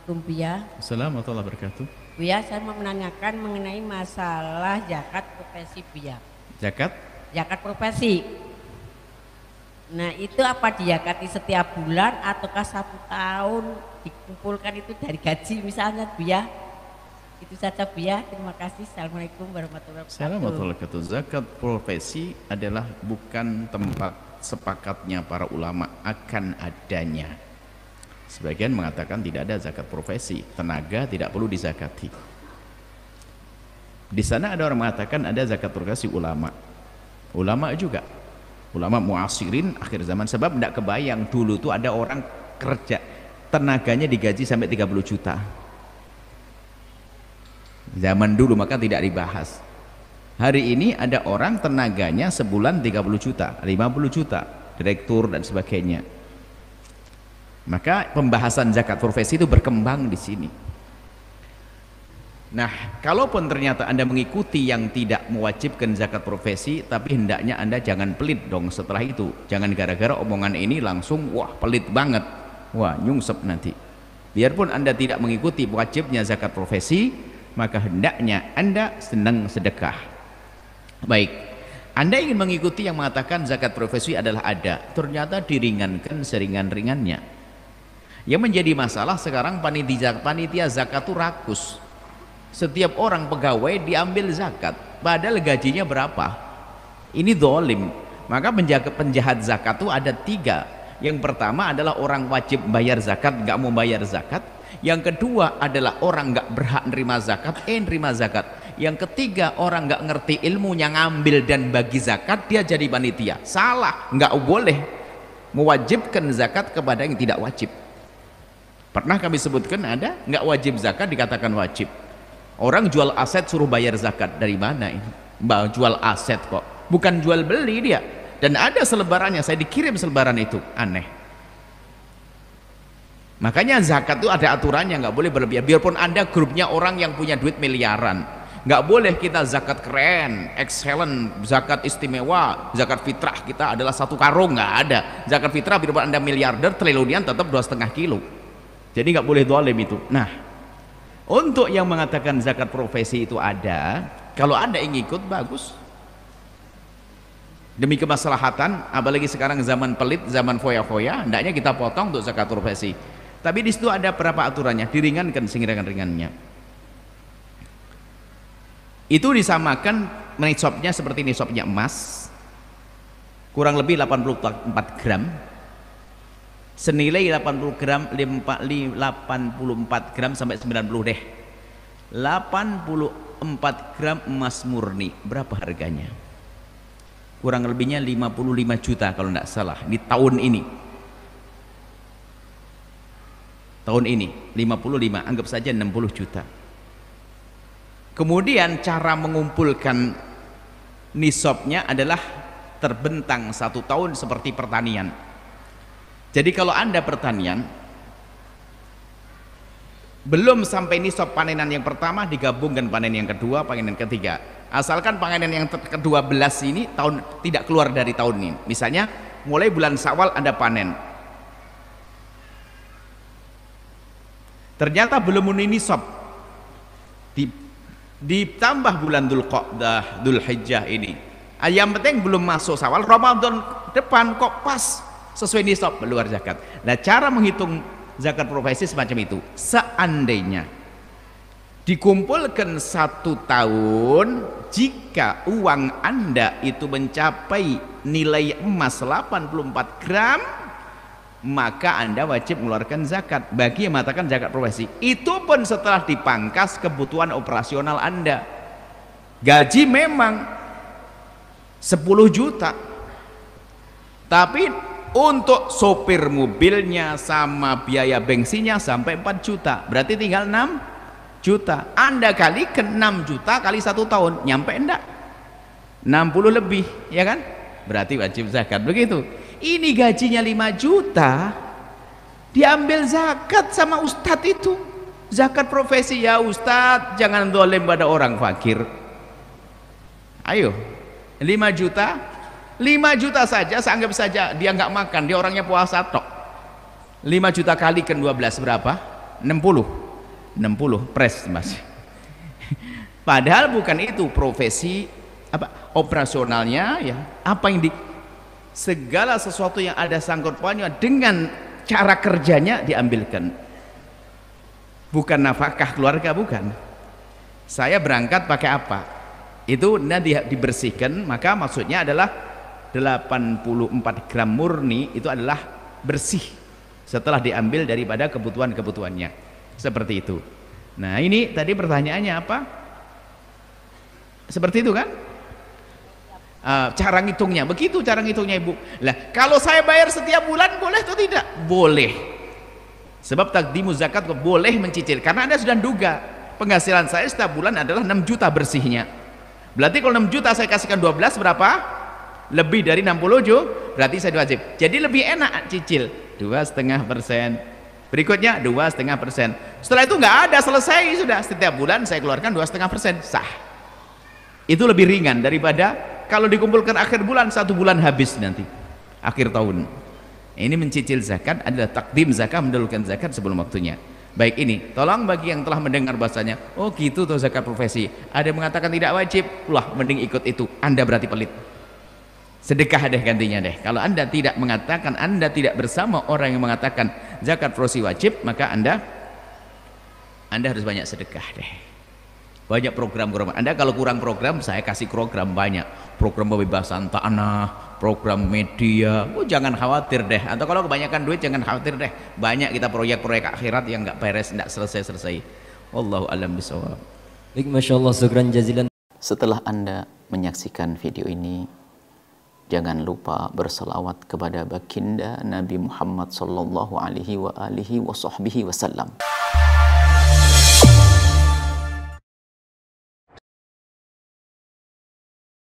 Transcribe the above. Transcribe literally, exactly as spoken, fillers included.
Assalamualaikum Buya. Assalamualaikum warahmatullahi wabarakatuh. Buya, saya mau menanyakan mengenai masalah zakat profesi Buya. Zakat? Zakat profesi. Nah itu apa diyakati setiap bulan ataukah satu tahun dikumpulkan itu dari gaji misalnya Buya? Itu saja Buya, terima kasih. Assalamualaikum warahmatullahi wabarakatuh. Assalamualaikum warahmatullahi wabarakatuh. Zakat profesi adalah bukan tempat sepakatnya para ulama akan adanya. Sebagian mengatakan tidak ada zakat profesi, tenaga tidak perlu dizakati. Di sana ada orang mengatakan ada zakat profesi ulama. Ulama juga. Ulama muasirin akhir zaman, sebab tidak kebayang dulu tuh ada orang kerja tenaganya digaji sampai tiga puluh juta. Zaman dulu maka tidak dibahas. Hari ini ada orang tenaganya sebulan tiga puluh juta, lima puluh juta, direktur dan sebagainya. Maka pembahasan zakat profesi itu berkembang di sini. Nah, kalaupun ternyata Anda mengikuti yang tidak mewajibkan zakat profesi, tapi hendaknya Anda jangan pelit dong setelah itu. Jangan gara-gara omongan ini langsung wah pelit banget, wah nyungsep nanti. Biarpun Anda tidak mengikuti wajibnya zakat profesi, maka hendaknya Anda senang sedekah. Baik, Anda ingin mengikuti yang mengatakan zakat profesi adalah ada, ternyata diringankan seringan-ringannya. Yang menjadi masalah sekarang panitia, panitia zakat itu rakus. Setiap orang pegawai diambil zakat, padahal gajinya berapa? Ini dolim. Maka penjaga penjahat zakat itu ada tiga. Yang pertama adalah orang wajib bayar zakat, nggak mau bayar zakat. Yang kedua adalah orang nggak berhak nerima zakat, eh nerima zakat. Yang ketiga orang nggak ngerti ilmunya, ngambil dan bagi zakat, dia jadi panitia. Salah, nggak boleh mewajibkan zakat kepada yang tidak wajib. Pernah kami sebutkan ada nggak wajib zakat dikatakan wajib. Orang jual aset suruh bayar zakat, dari mana ini? Mbak jual aset kok, bukan jual beli dia. Dan ada selebarannya, saya dikirim selebaran itu, aneh. Makanya zakat itu ada aturannya, nggak boleh berlebihan. Biarpun Anda grupnya orang yang punya duit miliaran, nggak boleh kita zakat keren, excellent, zakat istimewa, zakat fitrah kita adalah satu karung, nggak ada. Zakat fitrah biarpun Anda miliarder, triliunan tetap dua setengah kilo. Jadi nggak boleh dolim itu. Nah, untuk yang mengatakan zakat profesi itu ada, kalau Anda ingin ikut bagus. Demi kemaslahatan, apalagi sekarang zaman pelit, zaman foya-foya, hendaknya kita potong untuk zakat profesi. Tapi di situ ada berapa aturannya, diringankan seringan-ringannya. Itu disamakan nisabnya seperti nisabnya emas, kurang lebih delapan puluh empat gram, senilai delapan puluh gram, delapan puluh empat gram sampai sembilan puluh deh. delapan puluh empat gram emas murni, berapa harganya? Kurang lebihnya lima puluh lima juta kalau tidak salah di tahun ini. Tahun ini lima puluh lima, anggap saja enam puluh juta. Kemudian cara mengumpulkan nisabnya adalah terbentang satu tahun seperti pertanian. Jadi kalau Anda pertanian belum sampai nisab panenan yang pertama, digabungkan panen yang kedua, panen yang ketiga. Asalkan panen yang kedua belas ini tahun tidak keluar dari tahun ini. Misalnya mulai bulan Syawal Anda panen, ternyata belum memenuhi nisab, di, ditambah bulan Dzulqa'dah, Dzulhijjah ini. Yang penting belum masuk Syawal, Ramadan depan kok pas sesuai nisab, keluar zakat. Nah, cara menghitung zakat profesi semacam itu. Seandainya dikumpulkan satu tahun, jika uang Anda itu mencapai nilai emas delapan puluh empat gram, maka Anda wajib mengeluarkan zakat. Bagi yang mengatakan zakat profesi, itu pun setelah dipangkas kebutuhan operasional Anda. Gaji memang sepuluh juta, tapi untuk sopir mobilnya sama biaya bensinnya sampai empat juta, berarti tinggal enam juta. Anda kalikan enam juta kali satu tahun, nyampe enggak? enam puluh lebih, ya kan? Berarti wajib zakat. Begitu. Ini gajinya lima juta, diambil zakat sama ustadz itu. Zakat profesi, ya ustadz, jangan dolim pada orang fakir. Ayo, lima juta, lima juta saja, anggap saja dia nggak makan, dia orangnya puasa tok. lima juta kali ke dua belas berapa? enam puluh. enam puluh pres mas. Padahal bukan itu profesi apa operasionalnya ya, apa yang di segala sesuatu yang ada sangkut pautnya dengan cara kerjanya diambilkan, bukan nafkah keluarga, bukan. Saya berangkat pakai apa itu nanti dibersihkan, maka maksudnya adalah delapan puluh empat gram murni itu adalah bersih setelah diambil daripada kebutuhan-kebutuhannya, seperti itu. Nah ini tadi pertanyaannya apa, seperti itu kan? Uh, cara ngitungnya begitu, cara ngitungnya ibu. Lah kalau saya bayar setiap bulan boleh atau tidak? Boleh, sebab takdimu zakat boleh mencicil karena anda sudah duga penghasilan saya setiap bulan adalah enam juta bersihnya, berarti kalau enam juta saya kasihkan dua belas berapa? Lebih dari enam puluh juta, berarti saya wajib. Jadi lebih enak cicil dua setengah persen, berikutnya dua setengah persen, setelah itu nggak ada, selesai sudah, setiap bulan saya keluarkan dua setengah persen, sah. Itu lebih ringan daripada kalau dikumpulkan akhir bulan, satu bulan habis nanti akhir tahun. Ini mencicil zakat adalah takdim zakat, mendahulukan zakat sebelum waktunya. Baik, ini tolong bagi yang telah mendengar bahasanya oh gitu tuh zakat profesi, ada yang mengatakan tidak wajib, lah mending ikut itu, anda berarti pelit. Sedekah deh gantinya deh. Kalau anda tidak mengatakan, anda tidak bersama orang yang mengatakan zakat profesi wajib, maka anda anda harus banyak sedekah deh, banyak program-program. Anda kalau kurang program, saya kasih program banyak, program pembebasan tanah, program media. Oh jangan khawatir deh, atau kalau kebanyakan duit jangan khawatir deh, banyak kita proyek-proyek akhirat yang nggak beres, nggak selesai-selesai. Wallahu a'lam bishawab. Baik, Masya Allah, syukran jazilan. Setelah anda menyaksikan video ini, jangan lupa berselawat kepada baginda Nabi Muhammad sallallahu alaihi wa alihi wa sahbihi wasallam.